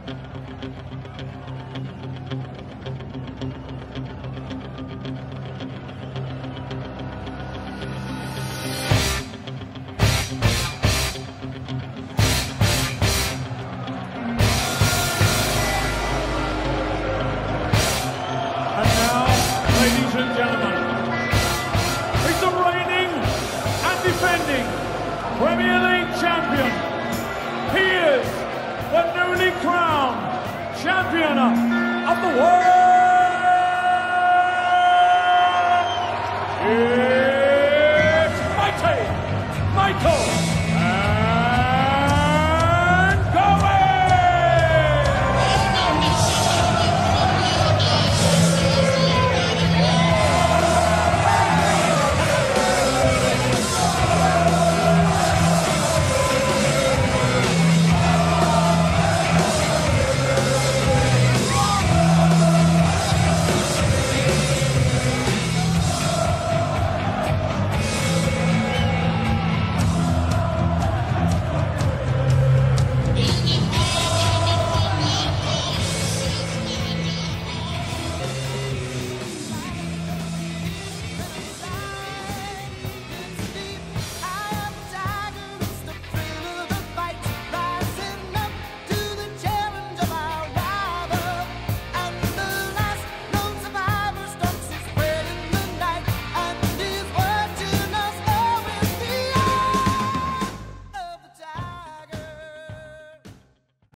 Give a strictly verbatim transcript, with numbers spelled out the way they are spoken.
Ladies and gentlemen, he's the reigning and defending Premier League champion. He is the newly crowned champion of the world.